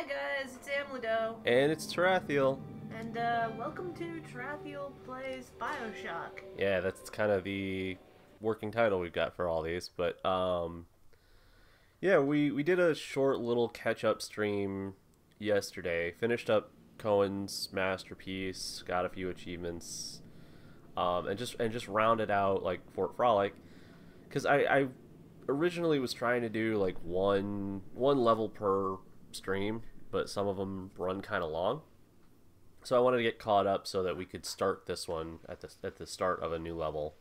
Hi guys, it's Amledo, And it's Tarathiel. and welcome to Trathiel Plays BioShock. Yeah, that's kind of the working title we've got for all these. But yeah, we did a short little catch up stream yesterday. Finished up Cohen's masterpiece, got a few achievements, and just rounded out like Fort Frolic, because I originally was trying to do like one level per stream, but some of them run kind of long. So I wanted to get caught up so that we could start this one at the start of a new level.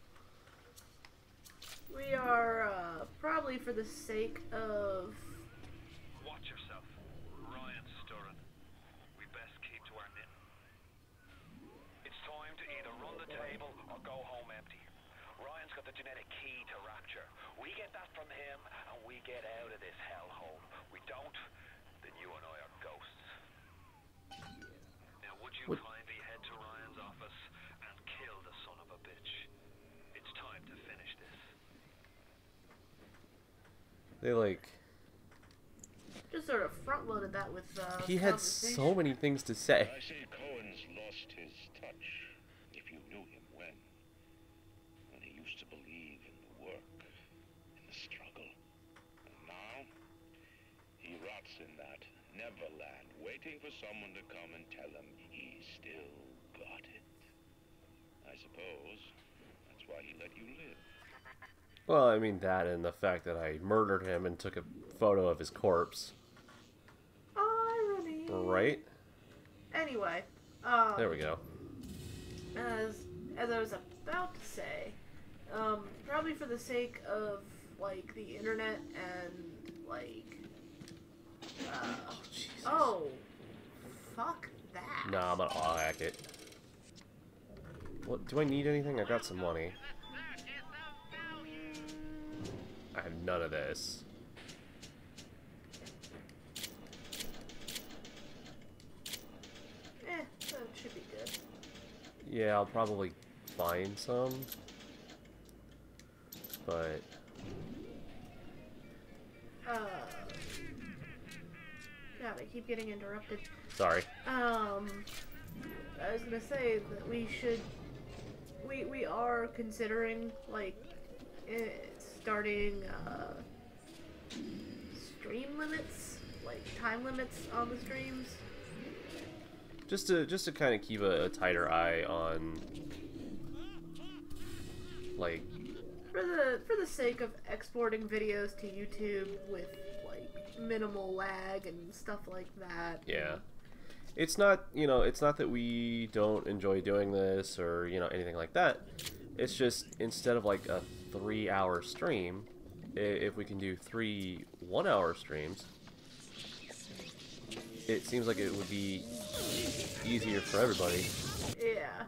We are, probably for the sake of... Watch yourself. Ryan's stirring. We best keep to our knitting. It's time to either run the table or go home empty. Ryan's got the genetic key to Rapture. We get that from him and we get out of this hellhole. We don't, then you and I are ghosts. Now would you kindly head to Ryan's office and kill the son of a bitch? It's time to finish this. They like Just sort of front-loaded that with, he had so many things to say. I say Cohen's lost his touch, if you knew him when he used to believe in the work, in the struggle. And now, he rots in that Neverland, waiting for someone to come and tell him he still got it. I suppose that's why he let you live. Well, I mean that and the fact that I murdered him and took a photo of his corpse. Irony. Right? Anyway, There we go. as I was about to say, probably for the sake of, like, the internet and, like, Oh, Jesus. oh, fuck that. Nah, I'm gonna hack it. What, do I need anything? I got some money. I have none of this. That should be good. Yeah, I'll probably find some. But God, I keep getting interrupted. sorry. I was gonna say that we are considering, like, starting, stream limits, like, time limits on the streams. Just to kind of keep a tighter eye on, like, For the sake of exporting videos to YouTube with, like, minimal lag and stuff like that. yeah. It's not, it's not that we don't enjoy doing this or, anything like that. It's just instead of like a 3-hour stream, if we can do 3 1-hour streams, it seems like it would be easier for everybody. Yeah.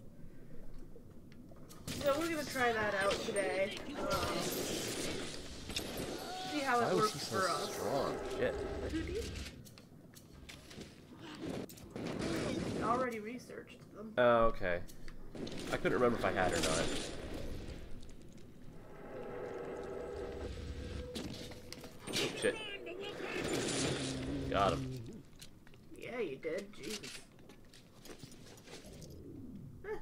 So we're gonna try that out today. See how Why it was works he so for us. strong? Shit. Already researched them. Oh, okay. I couldn't remember if I had or not. Oh, shit. Got him. Yeah, you did. Jesus. Eh.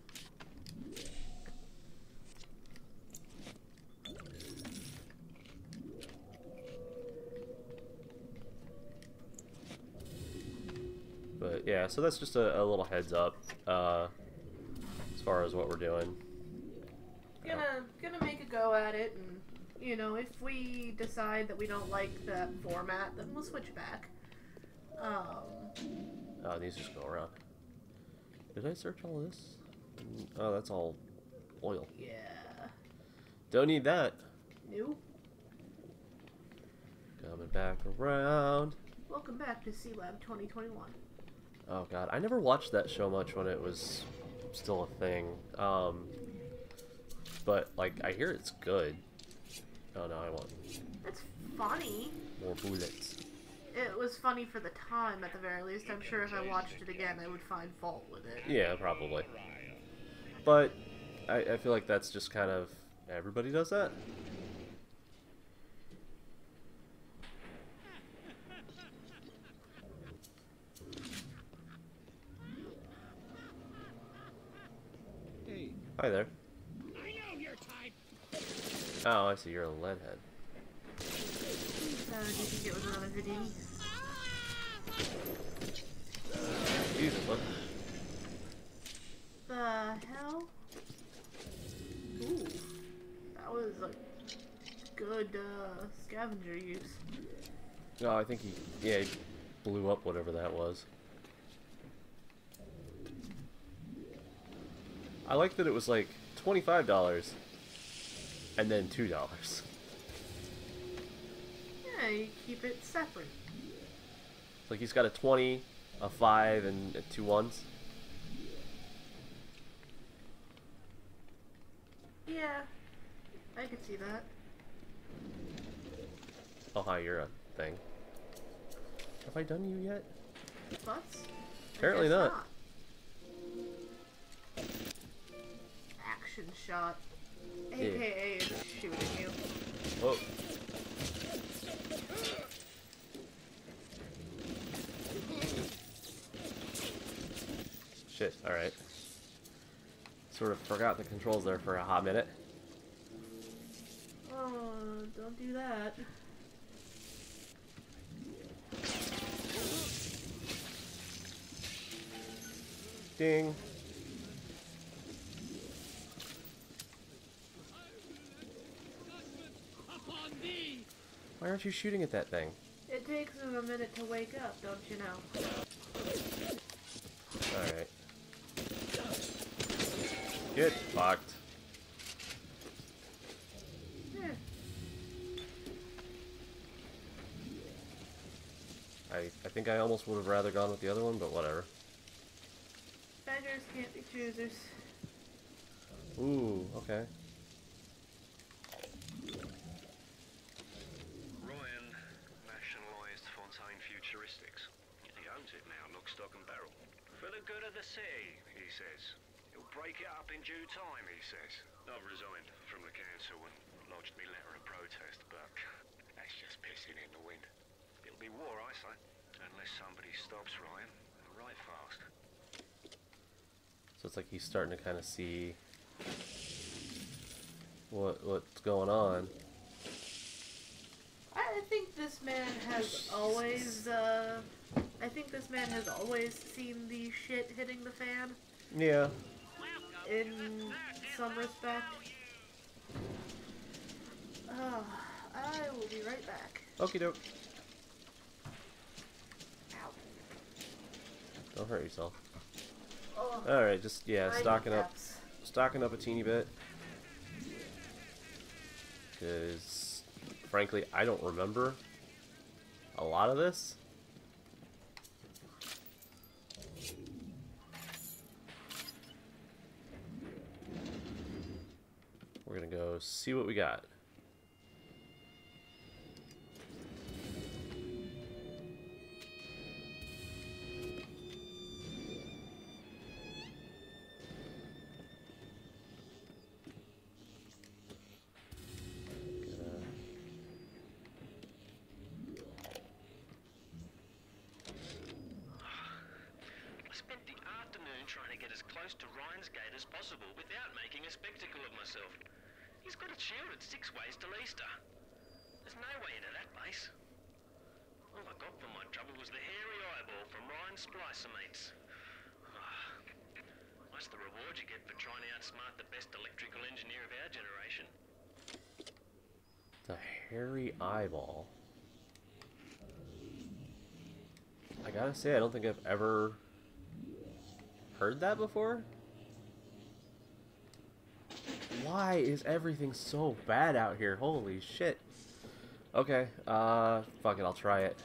But yeah, so that's just a little heads up as far as what we're doing. Gonna make a go at it, and if we decide that we don't like that format, then we'll switch back. Oh, these just go around. Did I search all this? Oh, that's all oil. Yeah. Don't need that. Nope. Coming back around. Welcome back to C-Lab 2021. Oh god, I never watched that show much when it was still a thing. But like, I hear it's good. Oh no, I want That's funny. more bullets. It was funny for the time, at the very least. I'm sure if I watched it again, I would find fault with it. Yeah, probably. But I feel like that's just kind of everybody does that. Hi there. I know your type. Oh, I see. You're a lead head. Do you think it was another Houdini? Jesus, what? The hell? Ooh. That was a good scavenger use. No, I think he blew up whatever that was. I like that it was like $25 and then $2. Yeah, you keep it separate. It's like he's got a 20, a 5, and 2 ones. Yeah, I could see that. Oh, hi, you're a thing. Have I done you yet? Butts? Apparently not. Action shot. Yeah. AKA is shooting you. Whoa. Shit, alright. Sort of forgot the controls there for a hot minute. Oh, don't do that. Ding. Why aren't you shooting at that thing? It takes him a minute to wake up, don't you know? Alright. Get fucked. Yeah. I think I almost would have rather gone with the other one, but whatever. Beggars can't be choosers. Ooh, okay. Ryan nationalised Fontaine Futuristics. He owns it now, lock, stock and barrel. For the good of the city, he says. He'll break it up in due time, he says. I've resigned from the council and lodged me letter of protest, but that's just pissing in the wind. It'll be war, I say, unless somebody stops Ryan, and right fast. So it's like he's starting to kind of see what's going on. I think this man has always, I think this man has always seen the shit hitting the fan, Yeah. in some respect. I will be right back. Okie doke. Ow. Don't hurt yourself. Oh, Alright, just, yeah, my stocking up. kneecaps. Stocking up a teeny bit. Because, frankly, I don't remember a lot of this. We're gonna go see what we got. I spent the afternoon trying to get as close to Ryan's gate as possible without making a spectacle of myself. He's got it shielded 6 ways till Easter. There's no way into that place. All I got for my trouble was the hairy eyeball from Ryan's splicer mates. What's the reward you get for trying to outsmart the best electrical engineer of our generation? The hairy eyeball. I gotta say, I don't think I've ever heard that before. Why is everything so bad out here? Holy shit. Okay, fuck it, I'll try it.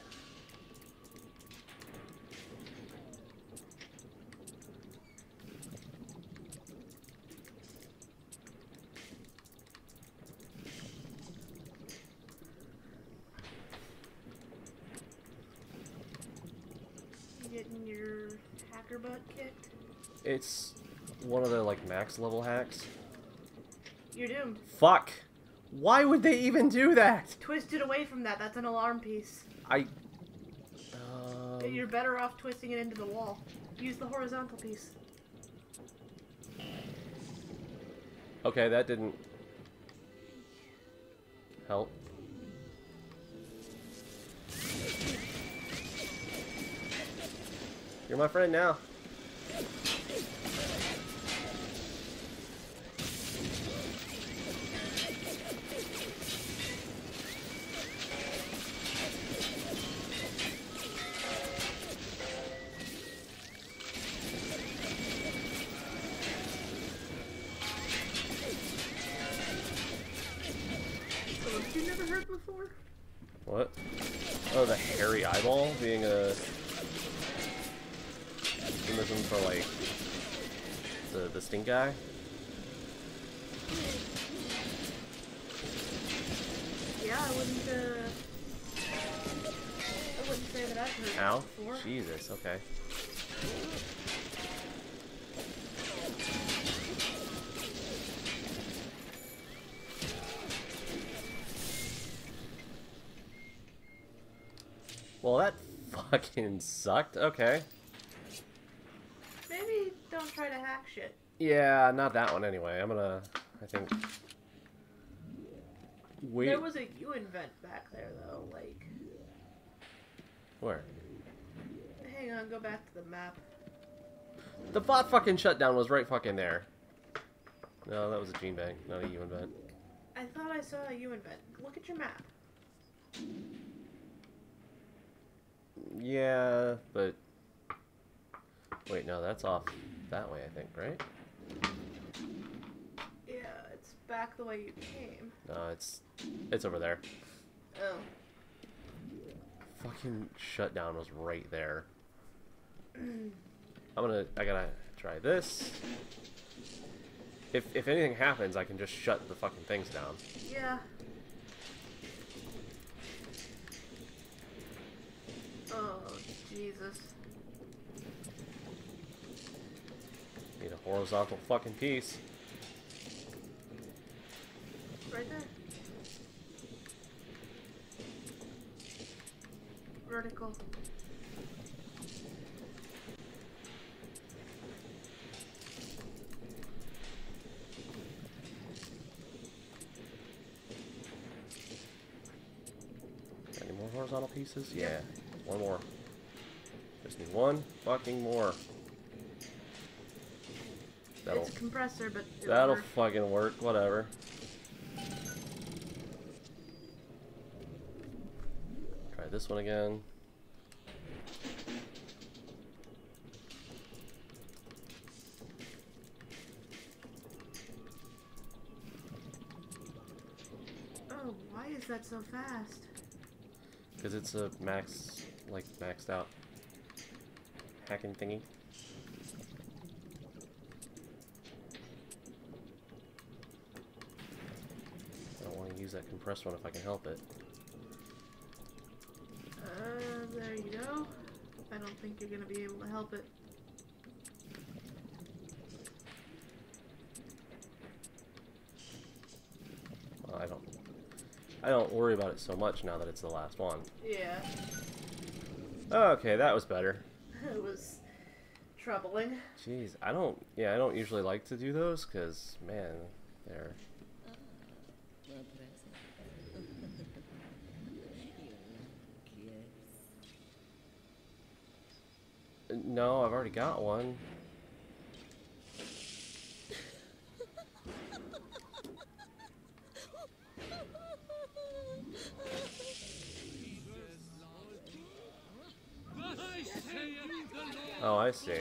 You getting your hacker butt kicked? It's one of the, like, max level hacks. You're doomed. Fuck! Why would they even do that? Twist it away from that. That's an alarm piece. You're better off twisting it into the wall. Use the horizontal piece. Okay, that didn't help. You're my friend now. You never heard before? What? Oh, the hairy eyeball being a euphemism for like the stink guy. Yeah, I wouldn't say that I've heard Ow. that before. Jesus, okay. Well, that fucking sucked. Okay. Maybe don't try to hack shit. Yeah, not that one anyway. I'm gonna, I think... Wait. There was a Ewan vent back there, though, like... Where? Hang on, go back to the map. The bot fucking shutdown was right fucking there. No, that was a gene bank, not a UN vent. I thought I saw a Ewan vent. Look at your map. Yeah, but... Wait, no, that's off that way, I think, right? Yeah, it's back the way you came. No, it's over there. Oh. Fucking shutdown was right there. I gotta try this. If anything happens, I can just shut the fucking things down. Yeah. Oh, Jesus. Need a horizontal fucking piece. Right there. Vertical. Got any more horizontal pieces? Yeah. One more. Just need one fucking more. It's a compressor, but That'll fucking work, whatever. Try this one again. Oh, why is that so fast? Because it's a maxed out hacking thingy. I don't want to use that compressed one if I can help it. There you go. I don't think you're gonna be able to help it. Well, I don't worry about it so much now that it's the last one. Yeah. Okay, that was better. It was troubling. Jeez, I don't usually like to do those because, man, they're... No, I've already got one. Oh, I see.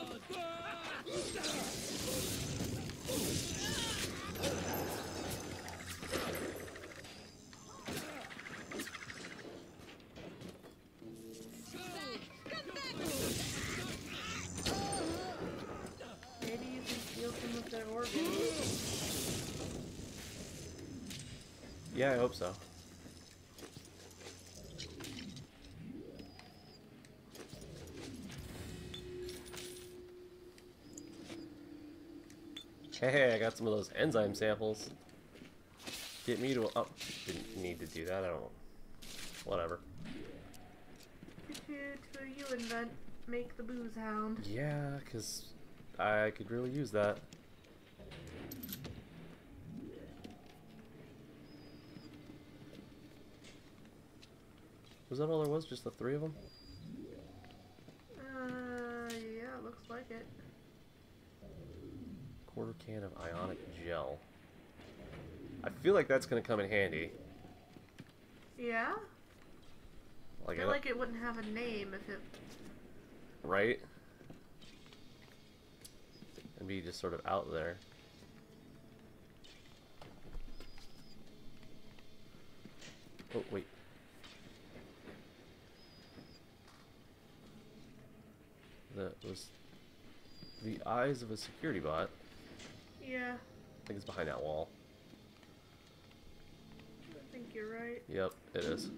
Maybe you can steal some of their organs. Yeah, I hope so. Hey, I got some of those enzyme samples. Get me to... Oh, didn't need to do that. I don't... Whatever. To you invent, make the booze hound. Yeah, because I could really use that. Was that all there was? Just the 3 of them? Yeah, looks like it. Quarter can of ionic gel. I feel like that's gonna come in handy. Yeah? I Like, feel like it wouldn't have a name if it... right? And be just sort of out there. Oh, wait. That was the eyes of a security bot. Yeah, I think it's behind that wall. I think you're right. Yep, it is.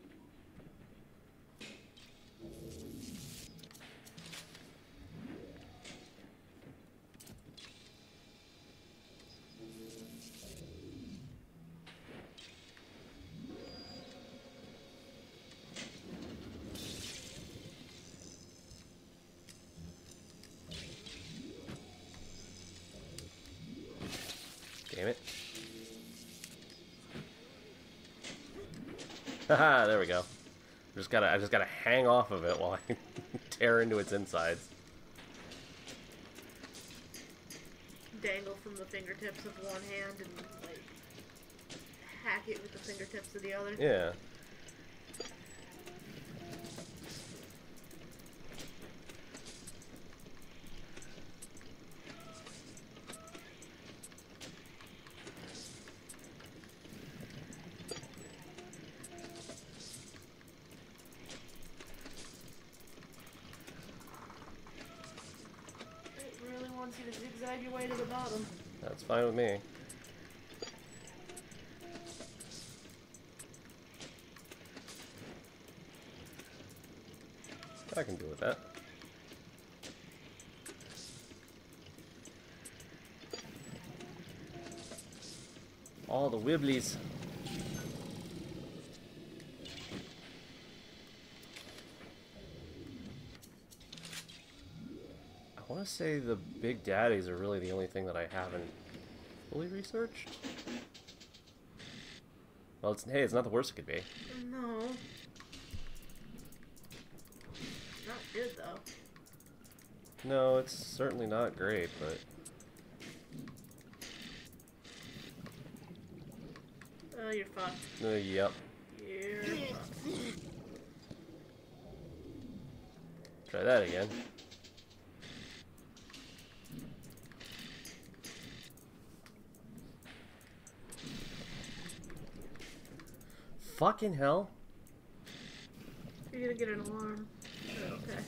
Damn it. Haha, there we go. I just gotta hang off of it while I tear into its insides. Dangle from the fingertips of one hand and, like, hack it with the fingertips of the other. Yeah. It really wants you to zigzag your way to the bottom. That's fine with me. I can deal with that. All the wibblies. I want to say the big daddies are really the only thing that I haven't fully researched. Well, hey, it's not the worst it could be. No. Not good, though. No, it's certainly not great, but... Oh, you're fucked. Yep. You're fucked. Try that again. Fucking hell. You're gonna get an alarm. Oh, okay.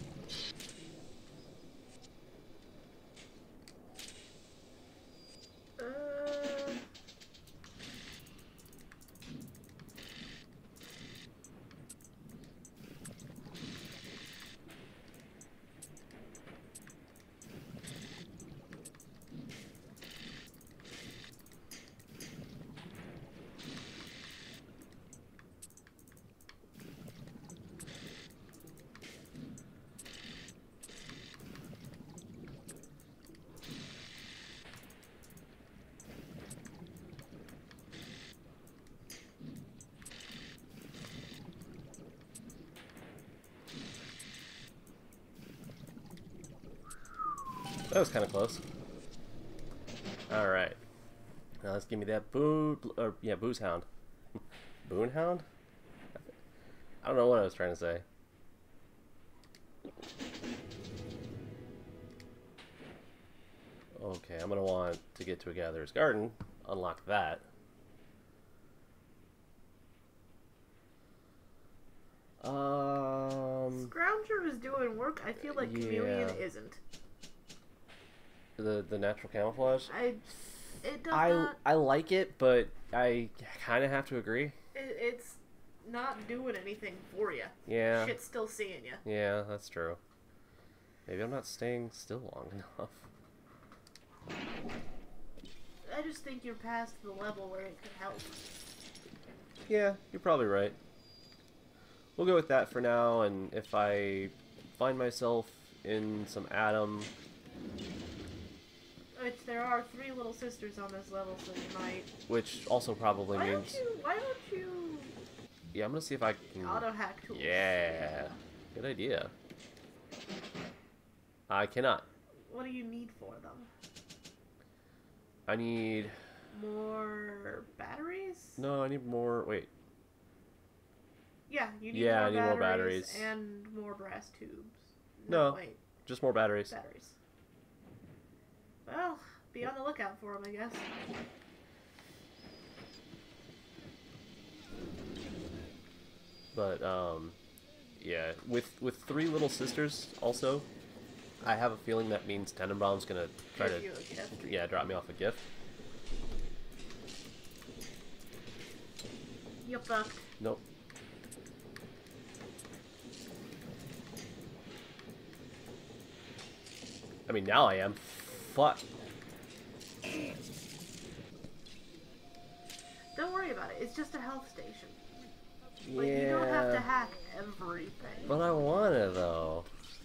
That was kind of close. Alright. Now let's give me that booze hound. Boon hound? I don't know what I was trying to say. Okay, I'm gonna want to get to a gatherer's garden. Unlock that. Scrounger is doing work. I feel like Chameleon isn't. The natural camouflage? It does not. I like it, but I kind of have to agree. It's not doing anything for you. Yeah. Shit's still seeing you. Yeah, that's true. Maybe I'm not staying still long enough. I just think you're past the level where it could help. Yeah, you're probably right. We'll go with that for now, and if I find myself in some Adam... Which there are 3 little sisters on this level, so you might... Which also probably means... Why don't you Yeah, I'm gonna see if I can. Auto hack tools. Yeah, good idea. I cannot. What do you need for them? I need. More batteries? No, I need more. Wait. Yeah, you need Yeah, more I need more batteries. and more brass tubes. No. Wait. Just more batteries. Batteries. Well, be on the lookout for them, I guess. But yeah, with three little sisters also, I have a feeling that means Tenenbaum's gonna try to Give you a gift. yeah drop me off a gift. You fucked. Nope. I mean, now I am. Fuck. Don't worry about it. It's just a health station. Yeah. Like, you don't have to hack everything. But I wanna though.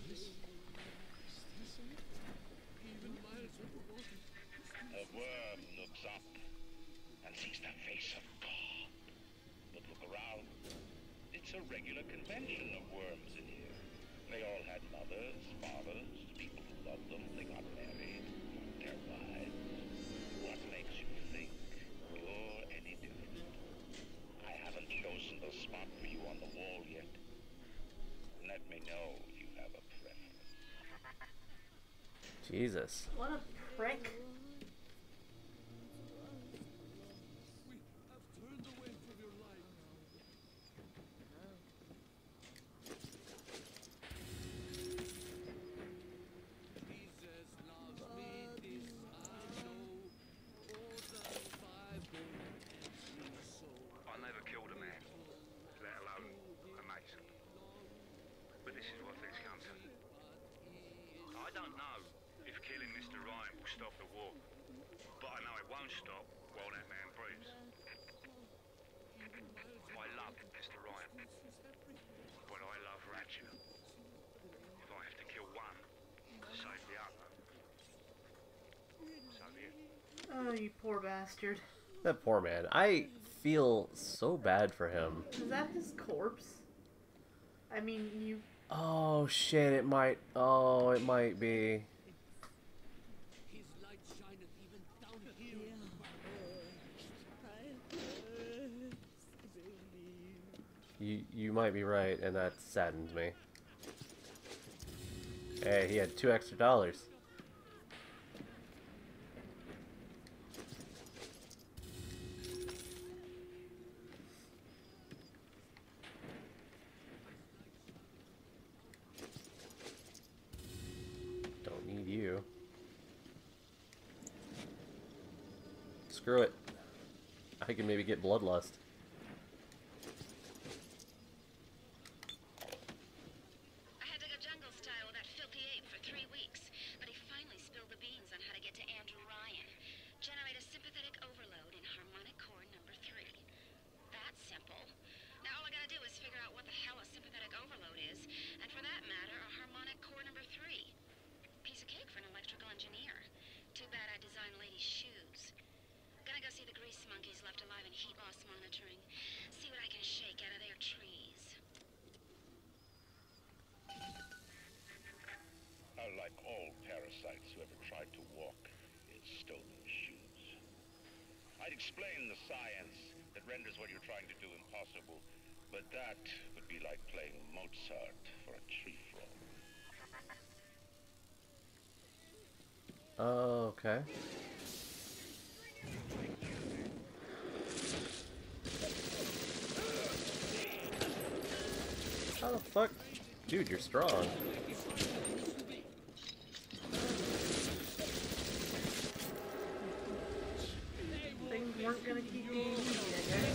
A worm looks up and sees the face of God. But look around. It's a regular convention of worms in here. They all had mothers, fathers, people who loved them. They got married, their wives. What makes you think you're any different? I haven't chosen the spot for you on the wall yet. Let me know if you have a preference. Jesus. What a prick. I never killed a man, let alone a mason. But this is what things come to. I don't know if killing Mr. Ryan will stop the war, but I know it won't stop while that man breathes. I love Mr. Ryan, but I love Ratchet. If I have to kill one to save the other, so be it. Oh, you poor bastard. That poor man. I feel so bad for him. Is that his corpse? I mean, you... Oh shit, it might. Oh, it might be. His light shineth even down here. You might be right, and that saddens me. Hey, he had $2 extra. Don't need you. Screw it. I can maybe get bloodlust. I had to go jungle style with that filthy ape for 3 weeks, but he finally spilled the beans on how to get to Andrew Ryan. Generate a sympathetic overload in harmonic core number 3. That's simple. Now all I gotta do is figure out what the hell a sympathetic overload is, and for that matter, a harmonic core number 3. Piece of cake for an electrical engineer. Too bad I designed ladies' shoes. Gonna go see the grease monkeys left alive in heat loss monitoring. See what I can shake out of their trees. Unlike all parasites who ever tried to walk in stolen shoes. I'd explain the science that renders what you're trying to do impossible, but that would be like playing Mozart for a tree frog. Oh, okay. How the fuck? Dude, you're strong. Things weren't gonna keep being easy, I guess.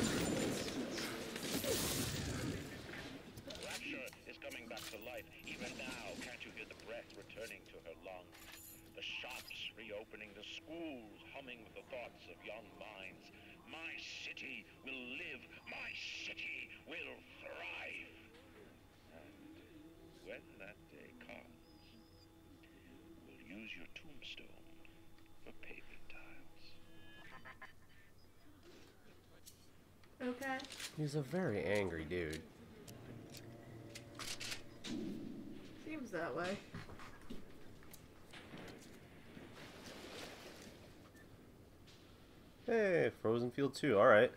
Rapture is coming back to life. Even now, can't you hear the breath returning to her lungs? The shops reopening, the schools humming with the thoughts of young minds. My city will live. My city will thrive. And when that day comes, we'll use your tombstone for paving tiles. Okay. He's a very angry dude. Seems that way. Hey, Frozen Field 2, alright.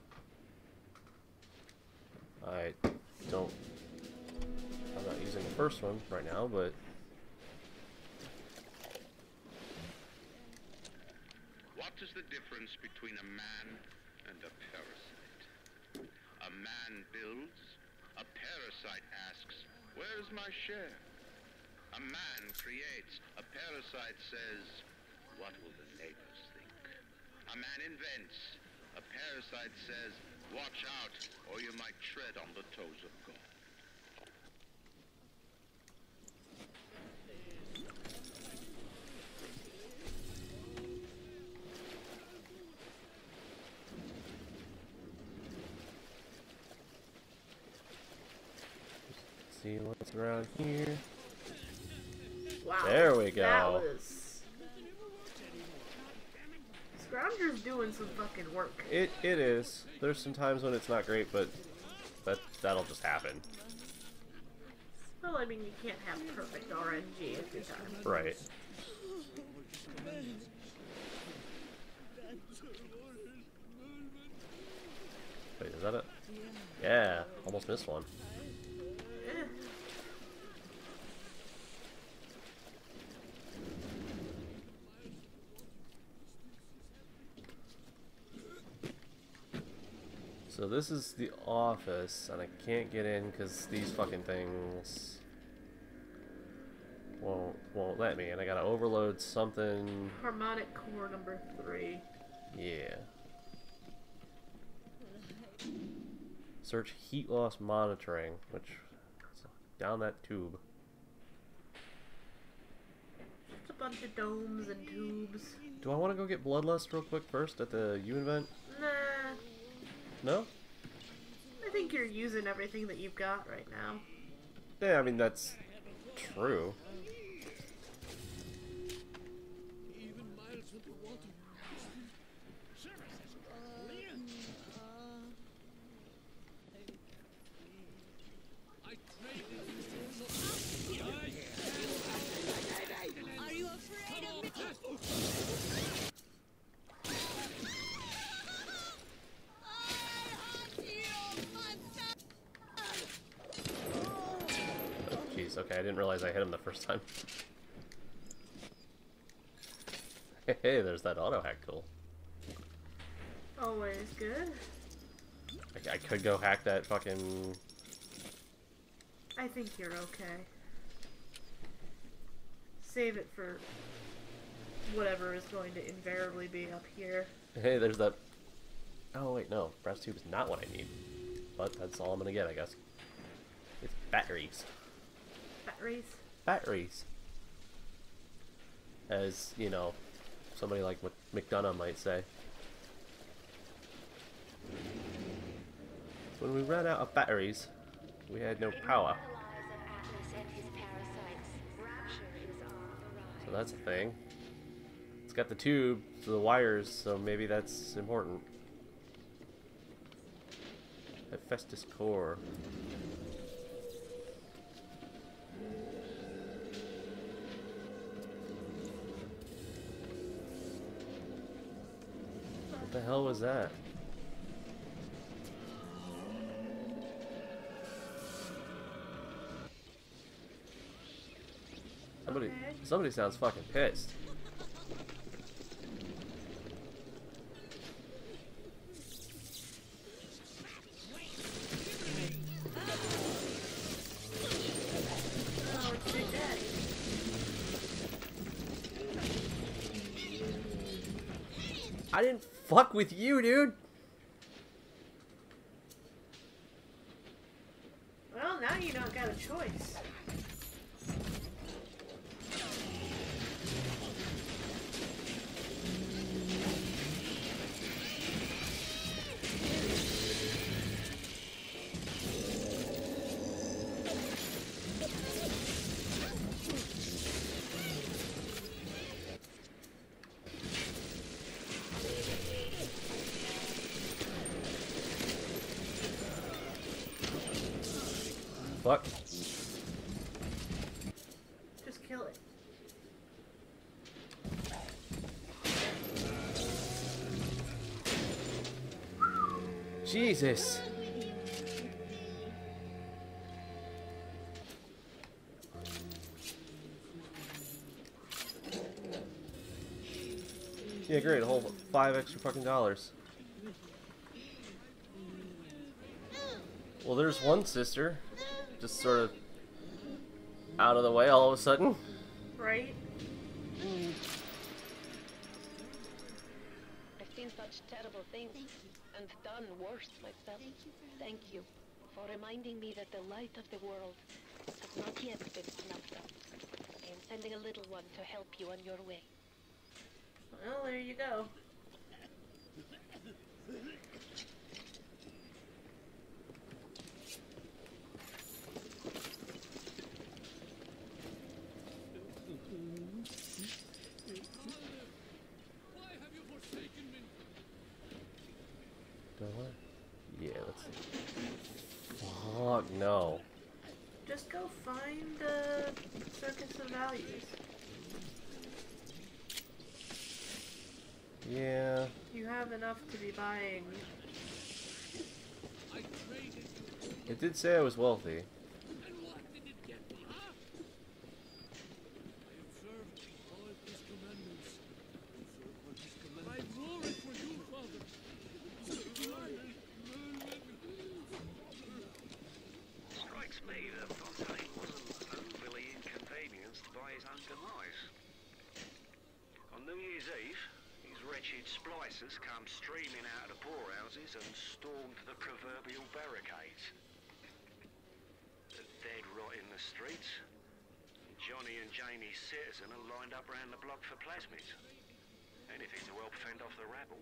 I don't... I'm not using the first one right now, but... What is the difference between a man and a parasite? A man builds, a parasite asks, where's my share? A man creates, a parasite says, what will the neighbors think? A man invents, a parasite says, watch out, or you might tread on the toes of God. See what's around here. Wow. There we That go. was... Scrounger's doing some fucking work. It is. There's some times when it's not great, but that'll just happen. Well, I mean, you can't have perfect RNG every time. Right. Wait, is that it? Yeah, almost missed one. Eh. So this is the office, and I can't get in because these fucking things won't let me, and I gotta overload something. Harmonic core number 3. Yeah. Search heat loss monitoring, which is down that tube. It's a bunch of domes and tubes. Do I want to go get Bloodlust real quick first at the U event? Nah. No? I think you're using everything that you've got right now. Yeah, I mean, that's true. Even miles with the water. I traded Are you afraid of me? Oh, jeez, okay, I didn't realize I hit him the first time. Hey, there's that auto hack tool. Always good. I could go hack that fucking... I think you're okay. Save it for whatever is going to invariably be up here. Hey, there's that... Oh, wait, no. Brass tube is not what I need. But that's all I'm gonna get, I guess. It's batteries. Batteries. Batteries. As, you know, somebody like McDonough might say. When we ran out of batteries, we had no power. So that's a thing. It's got the tube to the wires, so maybe that's important. Hephaestus core. What the hell was that? Somebody sounds fucking pissed. Oh, it's Big Daddy. I didn't fuck with you, dude. Well, now you don't got a choice. fuck? Just kill it. Jesus. Yeah, great. A whole $5 extra fucking dollars. Well, there's one sister, just sort of out of the way all of a sudden. Right? I've seen such terrible things and done worse myself. Thank you for reminding me that the light of the world has not yet been snuffed out. I am sending a little one to help you on your way. Well, there you go. Why have you forsaken me? Do I? Yeah, let's see. Fuck no. Just go find Circus of Values. Yeah. You have enough to be buying. I traded you. It did say I was wealthy. And what did it get me, huh? I observed all his commandments. Observe all his commandments. I glory for you, Father. Strikes me that Fontaine wasn't overly inconvenienced by his own demise. On New Year's Eve, these wretched splicers come streaming out of the poorhouses and stormed the proverbial barricades. The dead rot in the streets. Johnny and Janie's citizen are lined up round the block for plasmids. Anything to help fend off the rabble.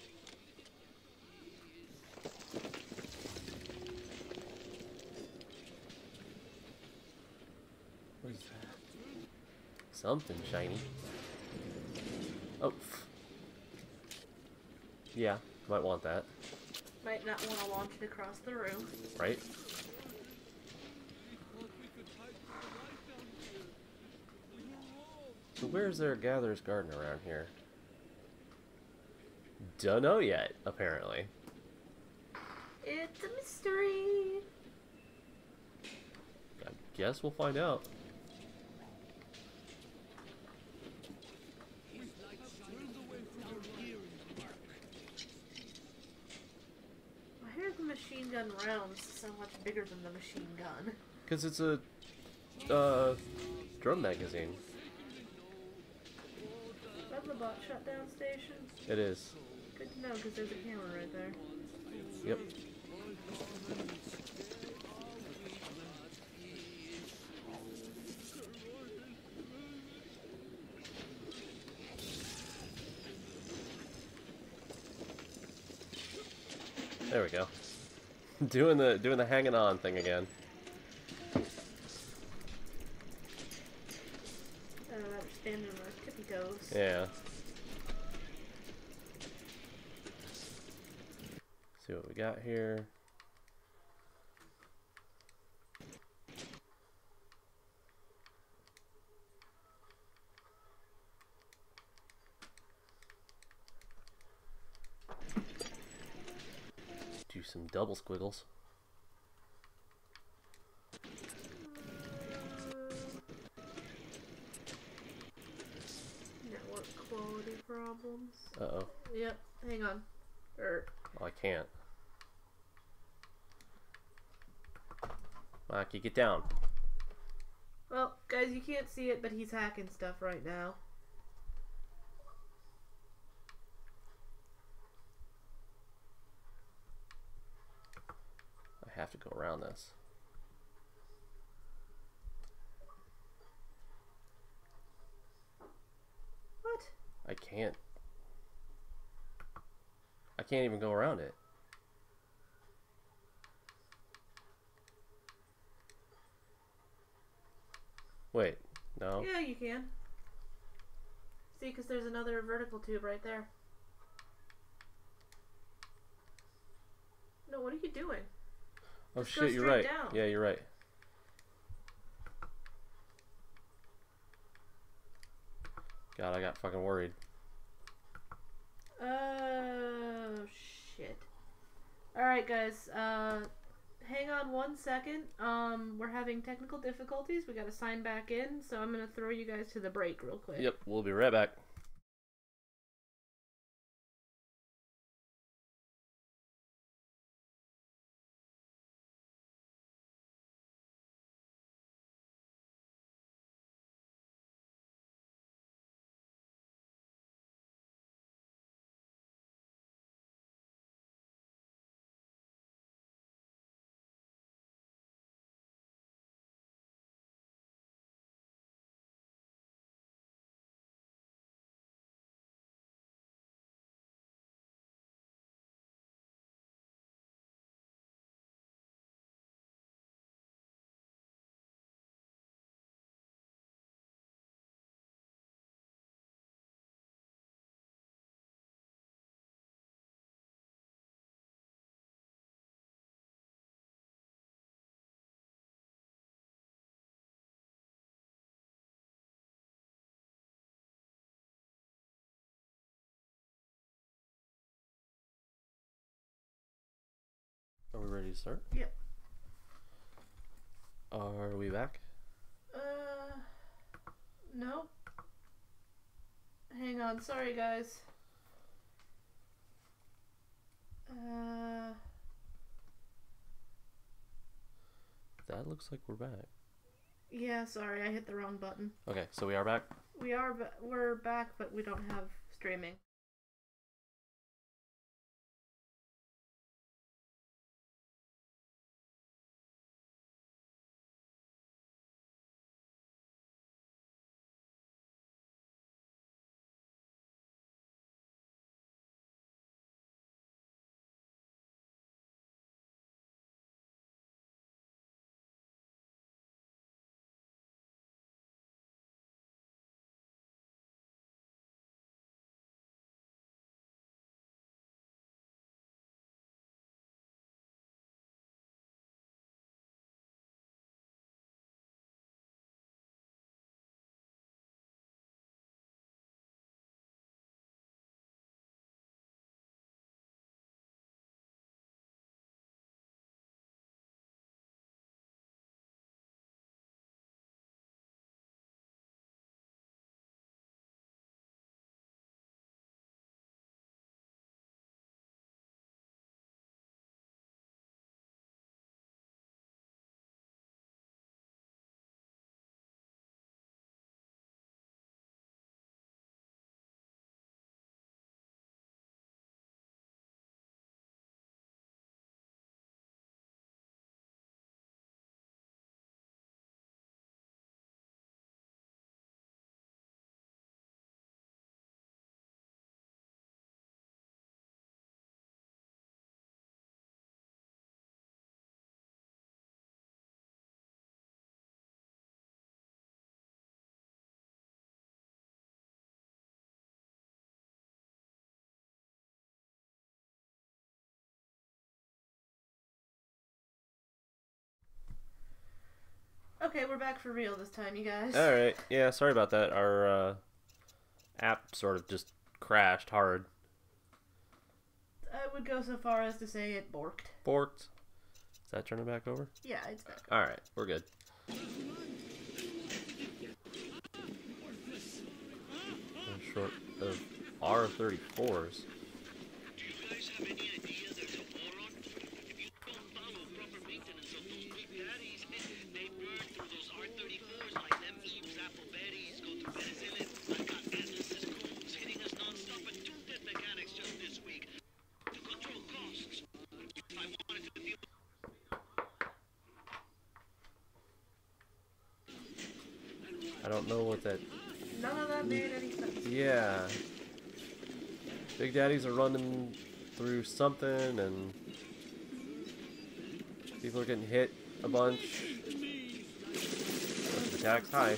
What is that? Something shiny. Oh. Yeah, might want that. Might not want to launch it across the room. Right? So where's there a Gatherer's Garden around here? Dunno yet, apparently. It's a mystery. I guess we'll find out. I hear the machine gun rounds so much bigger than the machine gun. Because it's a drum magazine. Is that the bot shutdown station? It is. Good to know, because there's a camera right there. Yep. There we go. doing the hanging on thing again. Standing on our tippy toes. Yeah. See what we got here. Do some double squiggles. Network quality problems. Uh-oh. Yep, hang on. Oh, I can't. Mikey, get down. Well, guys, you can't see it, but he's hacking stuff right now. I have to go around this. What? I can't. I can't even go around it. Wait, no. Yeah, you can. See, because there's another vertical tube right there. No, what are you doing? Oh Just go shit, you're straight right. down. Yeah, you're right. God, I got fucking worried. Oh, shit. Alright, guys. Hang on 1 second. We're having technical difficulties. We gotta sign back in, so I'm gonna throw you guys to the break real quick. Yep, we'll be right back. Are we ready to start? Yep. Are we back? Nope. Hang on, sorry guys. That looks like we're back. Yeah, sorry, I hit the wrong button. Okay, so we are back? We're back, but we don't have streaming. Okay, we're back for real this time, you guys. Alright, yeah, sorry about that. Our app sort of just crashed hard. I would go so far as to say it borked. Borked. Is that turning back over? Yeah, it's back. Alright, we're good. I'm short of R34s. Do you guys have any idea there's a war on? If you don't follow proper maintenance of those big daddies, they burn through those R34s like them Eve's apple berries go through penicillin. I got Atlas's codes hitting us non-stop and 2 dead mechanics just this week to control costs. If I wanted to deal I don't know what that... None of that made any sense. Yeah. Big Daddies are running through something and people are getting hit a bunch. Attacks high.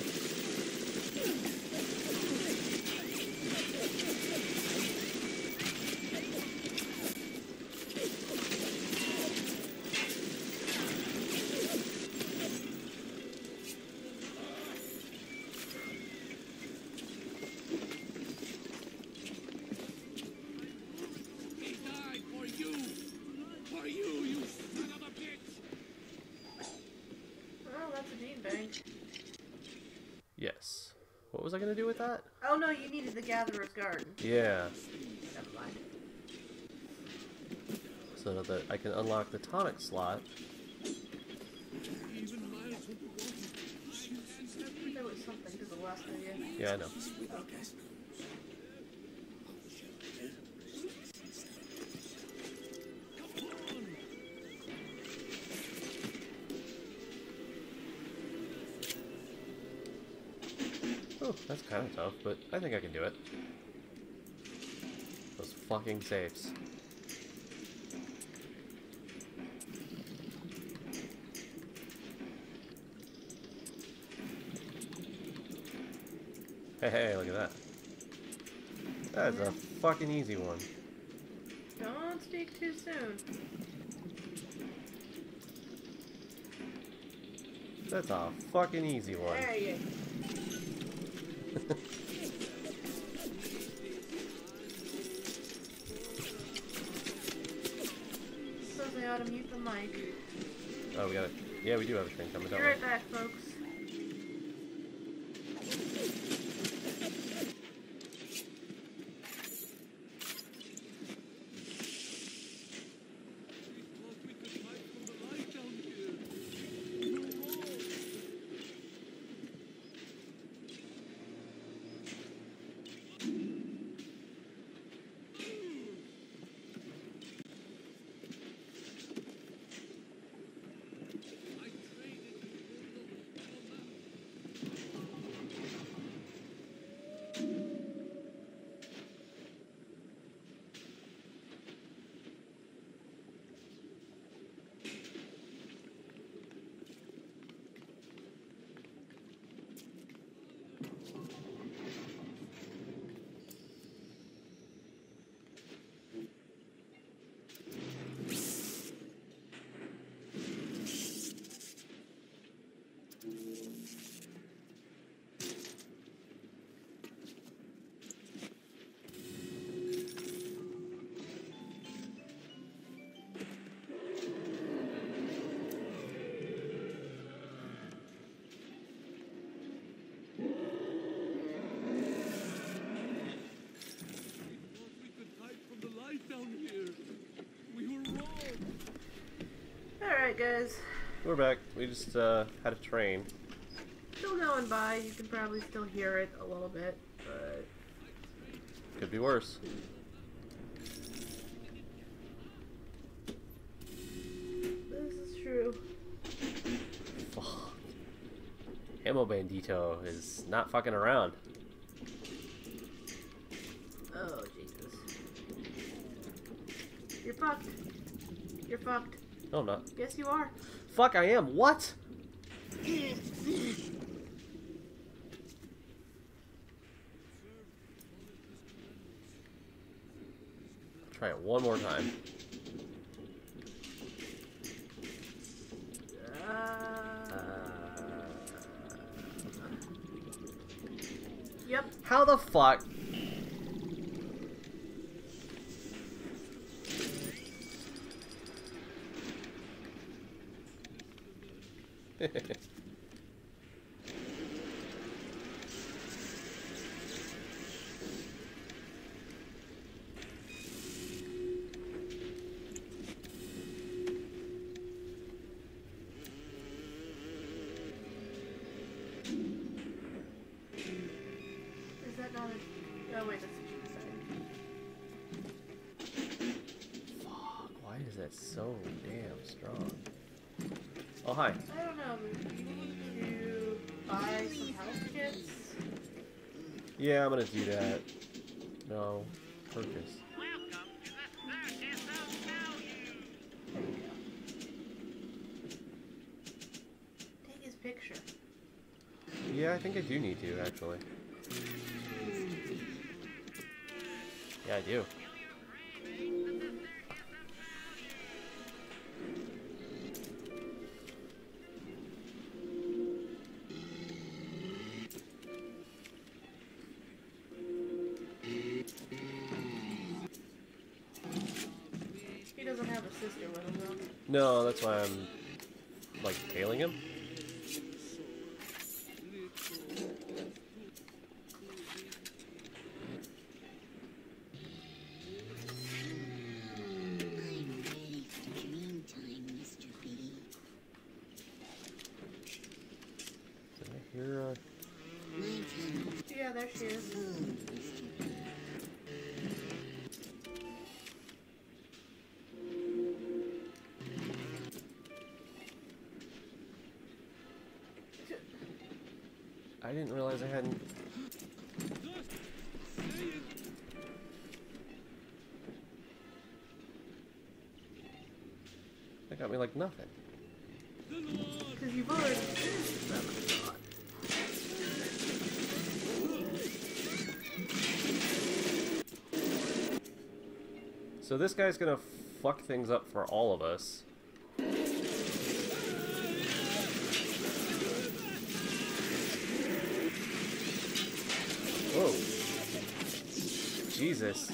was I gonna do with that? Oh no, you needed the Gatherer's Garden. Yeah. Never mind. So that I can unlock the tonic slot. Even miles from the water. There was something to the left of you. Yeah, I know. Okay. Oh, that's kind of tough, but I think I can do it. Those fucking safes. Hey, look at that. That's a fucking easy one. Don't speak too soon. That's a fucking easy one. There you Says I ought to mute the mic. Oh, we got it. Yeah, we do have a train coming, Be don't we? right back, folks. Thought we could hide from the light down here. We were wrong. I traded the world of Thought we could hide from the light down here. We were wrong. Alright, guys. We're back. We just had a train. Still going by. You can probably still hear it a little bit, but Could be worse. this is true. Fuck. Ammo Bandito is not fucking around. Oh, Jesus. You're fucked. You're fucked. No, I'm not. Yes, you are. Fuck, I am. What? Try it one more time. Yep. How the fuck? Is that not a... Oh, wait, that's what you said. Fuck, why is that so damn strong? Oh, hi. I don't know, but you need to buy some health kits. Yeah, I'm gonna do that. No, purchase. Welcome to the circus of value. There you go. Take his picture. Yeah, I think I do need to, actually. Yeah, I do. He doesn't have a sister with him, though. No, that's why I'm, like, tailing him. there she is. I didn't realize I hadn't. That got me like nothing. Because you've already finished them, I thought. So this guy's gonna fuck things up for all of us. Whoa. Jesus.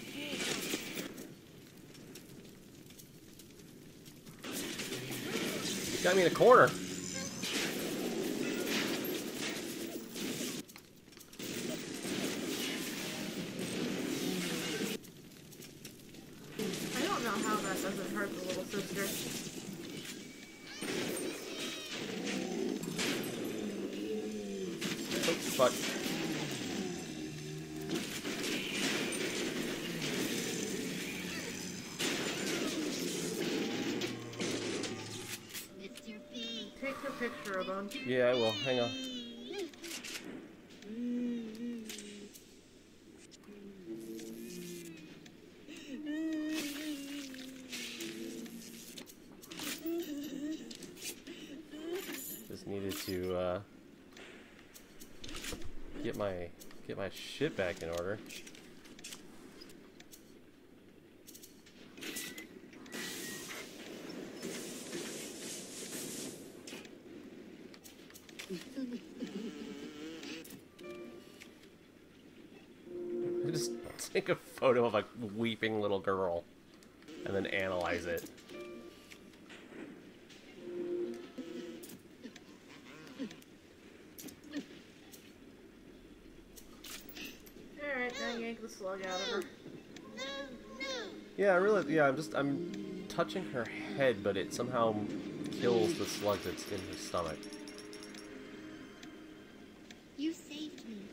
Got me in a corner. I don't know how that doesn't hurt the little sister. Oh, fuck. Take her picture, Obon. Yeah, I will. Hang on. Just needed to get my shit back in order. Just take a photo of a weeping little girl and then analyze it. Alright, now yank the slug out of her. Yeah, I'm touching her head, but it somehow kills the slug that's in her stomach. You saved me.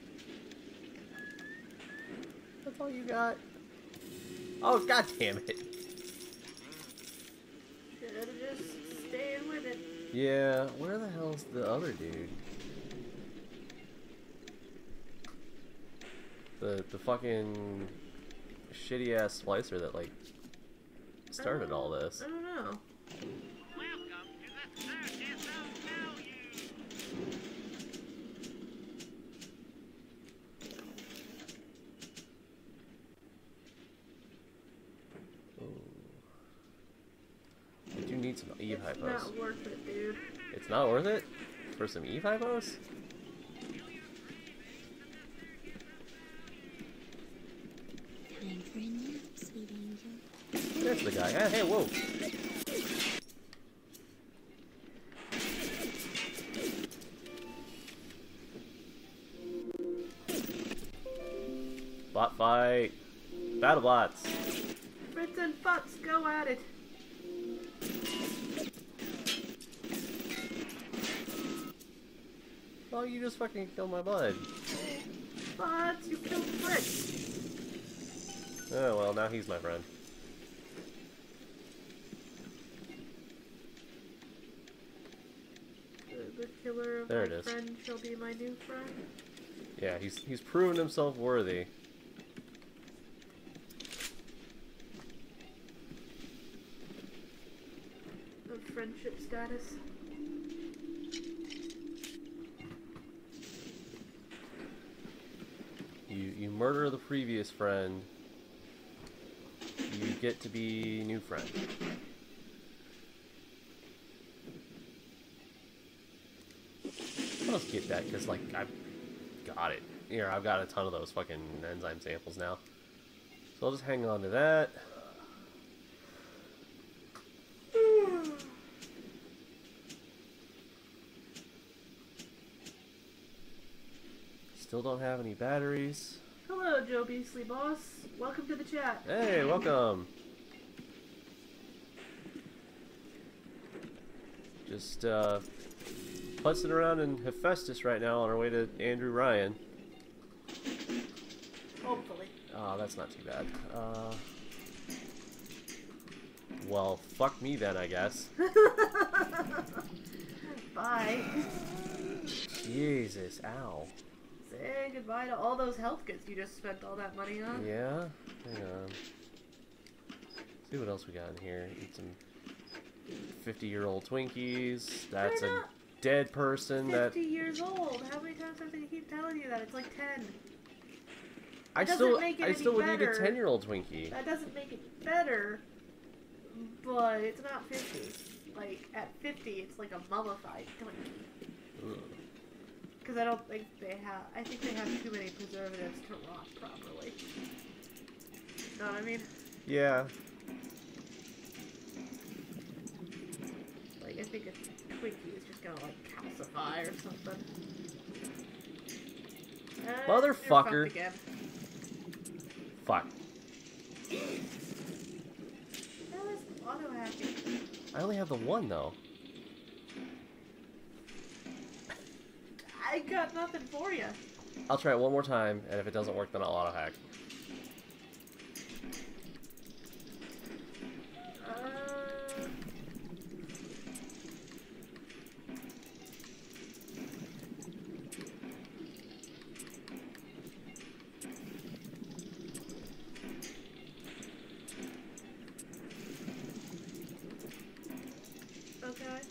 That's all you got? Oh, god damn it. Should've just stayed with it. Yeah, where the hell's the other dude? The fucking shitty ass splicer that like started all this. I don't know. Welcome to the circus of value. I do need some Eve It's hypos. not worth it, dude. It's not worth it? For some Eve hypos? Time for a nap, sweet angel. There's the guy. Hey, whoa! Bot fight! Battle bots! Fritz and Butts, go at it. Oh, you just fucking killed my bud. Butts, you killed Fritz. Oh, well, now he's my friend. The killer of There my it is. friend shall be my new friend. Yeah, he's proven himself worthy. Of friendship status. You murder the previous friend, you get to be new friend. Let's get that, because, like, I've got it. Here, I've got a ton of those fucking enzyme samples now. So I'll just hang on to that. Still don't have any batteries. Hello, Joe Beasley boss. Welcome to the chat. Hey, welcome. Just putzing around in Hephaestus right now on our way to Andrew Ryan. that's not too bad. Well, fuck me then, I guess. Bye. Jesus, ow. Say goodbye to all those health kits you just spent all that money on. Yeah? Hang on. See what else we got in here. Eat some 50-year-old Twinkies. That's a dead person. 50 years old. How many times have they keep telling you that? It's like 10. I still would need a 10-year-old Twinkie. That doesn't make it better, but it's not 50. Like, at 50, it's like a mummified Twinkie. Because I don't think they have... I think they have too many preservatives to rot properly. Know what I mean? Yeah. Like, I think a Twinkie is just gonna, like, calcify or something. Motherfucker. Again. Fuck. That was auto-hacking. I only have the one, though. I got nothing for you. I'll try it one more time, and if it doesn't work, then I'll auto-hack. Okay.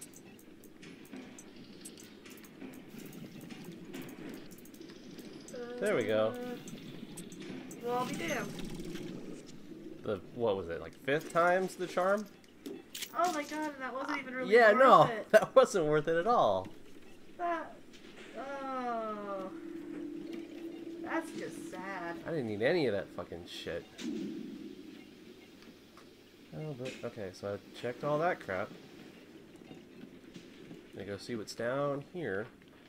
There we go. Well, I'll be damned. What was it, like 5th time's the charm? Oh my god, and that wasn't even really Yeah, worth no, it. that wasn't worth it at all. That... Oh... That's just sad. I didn't need any of that fucking shit. Oh, but, okay, so I checked all that crap. Gonna go see what's down here.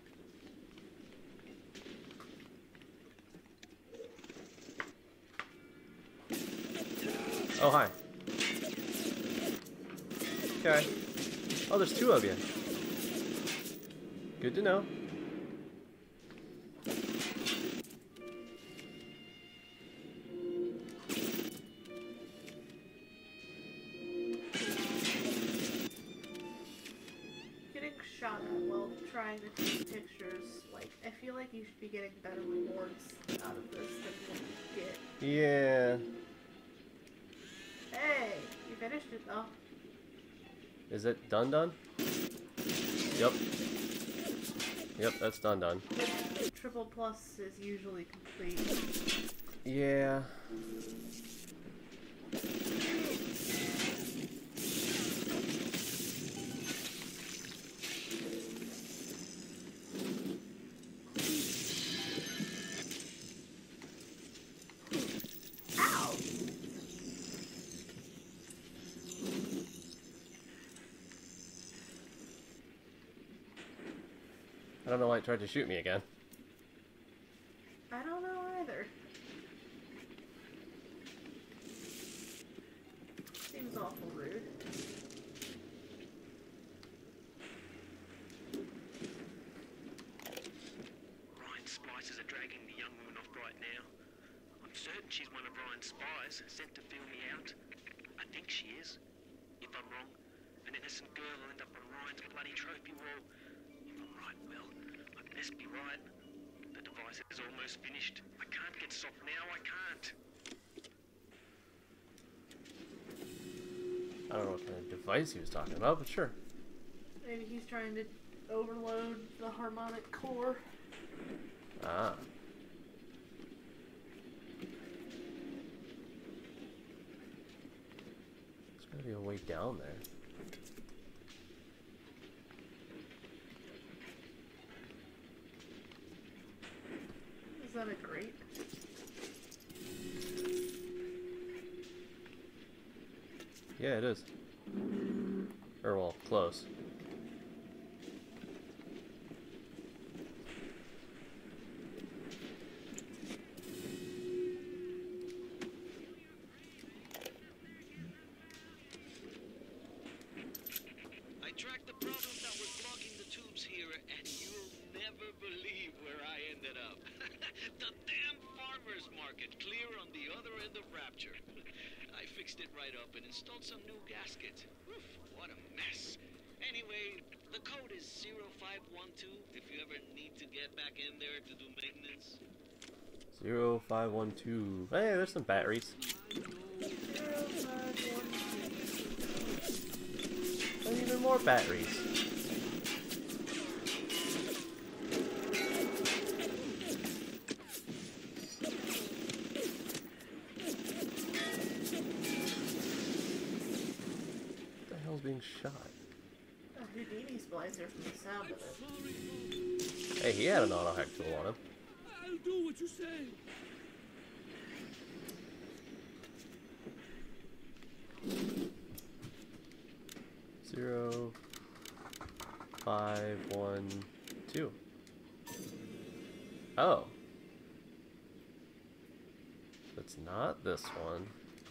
Oh, hi. Okay. Oh, there's 2 of you. Good to know. Getting shot at while trying to take pictures, like, I feel like you should be getting better rewards out of this than what you get. Yeah. Hey, you finished it though. Is it done? Yep. Yep, that's done. Triple plus is usually complete. Yeah. Ow! I don't know why it tried to shoot me again. I don't know either. Seems awful rude. Ryan's spies are dragging the young woman off right now. I'm certain she's one of Ryan's spies, sent to feel me out. I think she is. If I'm wrong, an innocent girl will end up on Ryan's bloody trophy wall. If I'm right, well, I best be right. The device is almost finished. I can't get soft now, I can't. I don't know what kind of device he was talking about, but sure. Maybe he's trying to overload the harmonic core. Ah. There's gotta be a way down there. Is that a grate? Yeah, it is. Or, well, close. I tracked the problem that was blocking the tubes here, and you'll never believe where I ended up. The damn farm farmer's market clear on the other end of Rapture. I fixed it right up and installed some new gaskets. Oof, what a mess. Anyway, the code is 0512 if you ever need to get back in there to do maintenance. 0512. Hey, there's some batteries. 0512. And even more batteries. What the hell's being shot? A Houdini splicer from the sound of it. Hey, he had an auto hack tool on him. I'll do what you say. 0512. Oh. It's not this one.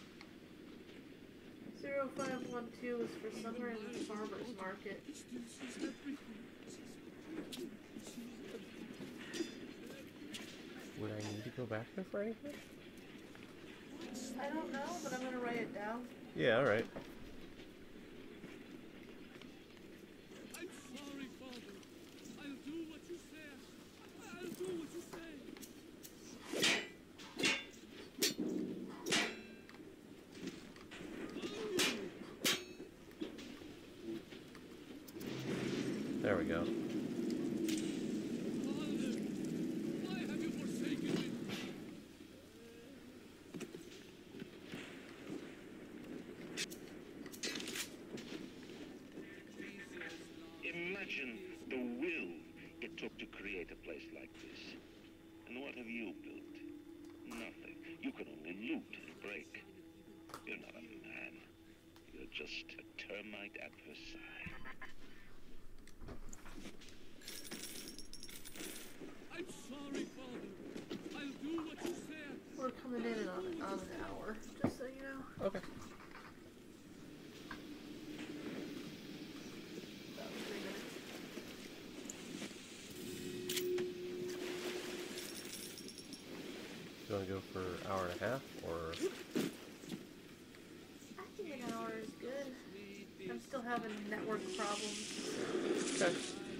0512 is for somewhere in the farmer's market. Would I need to go back there for anything? I don't know, but I'm gonna write it down. Yeah, alright. I'm sorry, Father. I'll do what you say. I'll do what you say. There we go. Father, why have you forsaken me? Imagine the will it took to create a place like this. And what have you built? Nothing. You can only loot and break. You're not a man. You're just a termite at Versailles. I'm sorry, Father. I'll do what you said. We're coming in on an hour, just so you know. Okay. About 3 minutes. You want to go for an hour and a half, or? I think an hour is good. I'm still having network problems. Okay.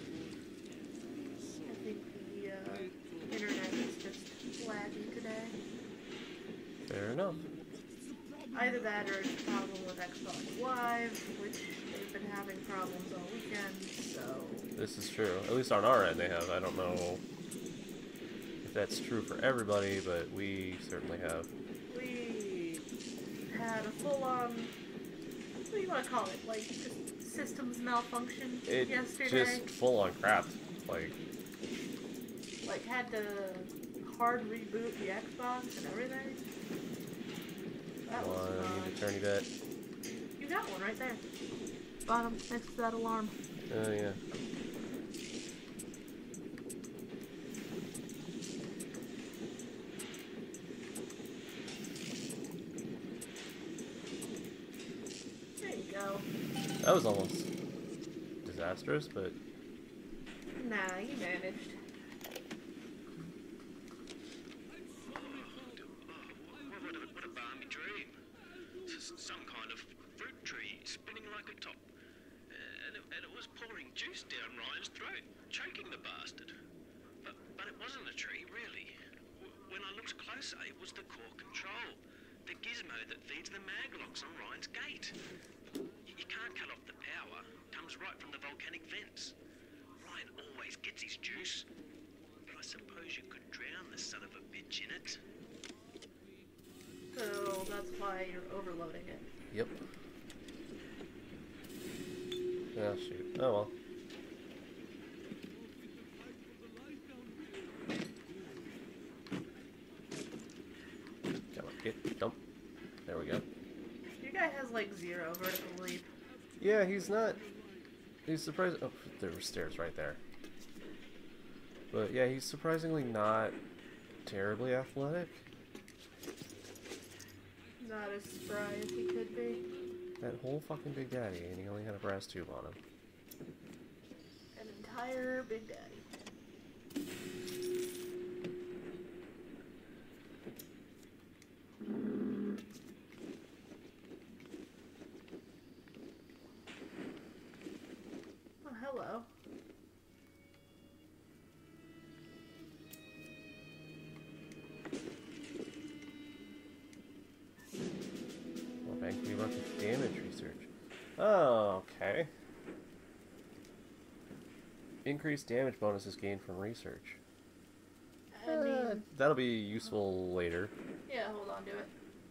I think the internet is just laggy today. Fair enough. Either that or it's a problem with Xbox Live, which they've been having problems all weekend, so... This is true. At least on our end they have. I don't know if that's true for everybody, but we certainly have. We had a full-on... What do you want to call it? Like, just systems malfunction It yesterday? just full on crap. Like, Had to hard reboot the Xbox and everything. That was one fun. eternity bit. You got one right there. Bottom, next to that alarm. Oh, yeah. There you go. That was almost disastrous, but Nah, you managed. What a balmy dream. Some kind of fruit tree spinning like a top. And it was pouring juice down Ryan's throat, choking the bastard. But it wasn't a tree, really. When I looked closer, it was the core control. The gizmo that feeds the mag locks on Ryan's gate. You can't cut off the power. Comes right from the volcanic vents. Ryan always gets his juice. But I suppose you could drown the son of a bitch in it. So that's why you're overloading it. yep. Oh, shoot. Oh, well. Come on, get, dump. There we go. Your guy has like 0 vertical leap. Yeah, he's not... He's surprised... Oh, there were stairs right there. But yeah, he's surprisingly not terribly athletic. Not as spry as he could be. That whole fucking Big Daddy, and he only had a brass tube on him. An entire Big Daddy. Oh, okay. Increased damage bonuses gained from research. I mean, That'll be useful later. yeah, hold on to it.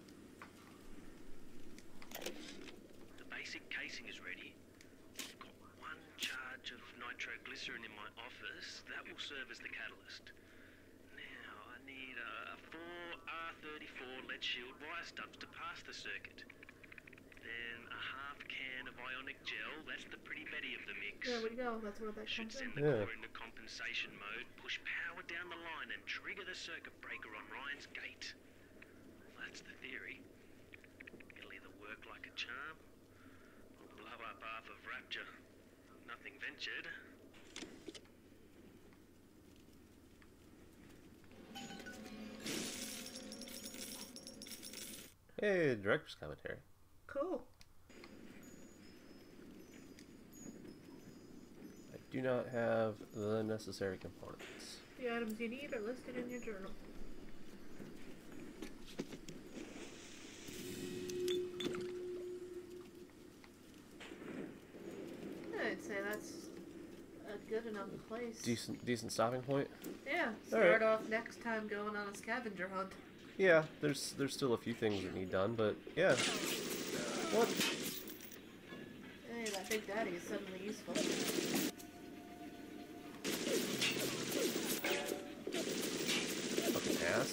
The basic casing is ready. I've got 1 charge of nitroglycerin in my office. That will serve as the catalyst. Now, I need 4 R34 lead shield wire stubs to pass the circuit. Then a half can of ionic gel. That's the pretty Betty of the mix. There we go. That's where that Should comes in. send the core into compensation mode, push power down the line, and trigger the circuit breaker on Ryan's gate. Well, that's the theory. It'll either work like a charm, or blow up half of Rapture. Nothing ventured. Hey, director's commentary. Cool. I do not have the necessary components. The items you need are listed in your journal. I'd say that's a good enough place. Decent stopping point. Yeah, All start right. off next time going on a scavenger hunt. Yeah, there's still a few things that need done, but yeah. What? Hey, that big daddy is suddenly useful. Fucking ass.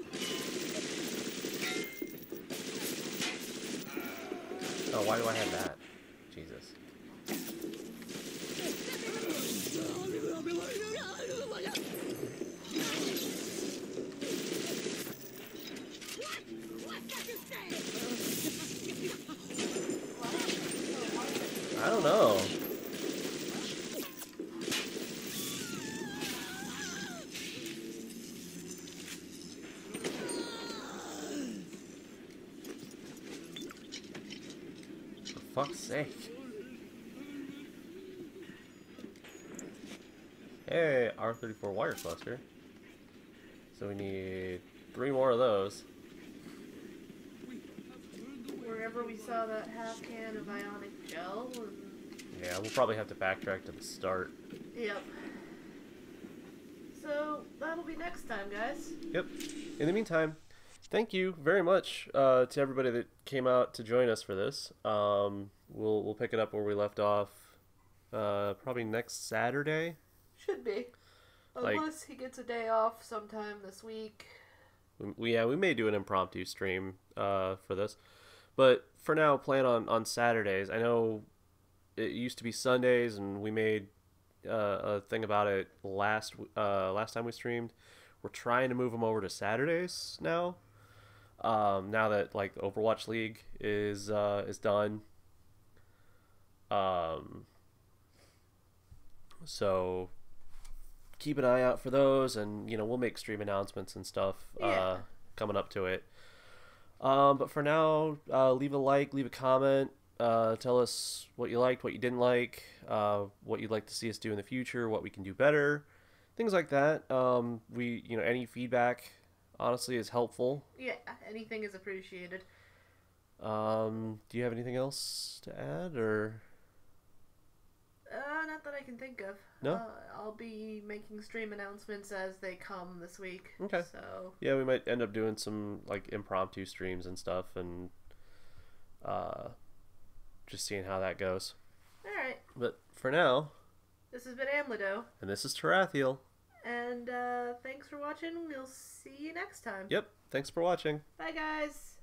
Oh, why do I have that? Jesus. I don't know. For fuck's sake. Hey, R34 wire cluster. So we need 3 more of those. Wherever we saw that half can of ionic gel. Yeah, we'll probably have to backtrack to the start. Yep. So, that'll be next time, guys. Yep. In the meantime, thank you very much to everybody that came out to join us for this. We'll pick it up where we left off probably next Saturday. Should be. Unless he gets a day off sometime this week. We may do an impromptu stream for this. But for now, plan on Saturdays. I know it used to be Sundays, and we made a thing about it last time we streamed. We're trying to move them over to Saturdays now. Now that like Overwatch League is done. So keep an eye out for those, and we'll make stream announcements and stuff coming up to it. But for now, leave a like, leave a comment, tell us what you liked, what you didn't like, what you'd like to see us do in the future, what we can do better, things like that. Any feedback, honestly, is helpful. Yeah, anything is appreciated. Do you have anything else to add, or? Not that I can think of. No? I'll be making stream announcements as they come this week. Okay. So. Yeah, we might end up doing some like impromptu streams and stuff, and just seeing how that goes. Alright. But for now, this has been Amledo. And this is Tarathiel. And thanks for watching. We'll see you next time. Yep. Thanks for watching. Bye, guys.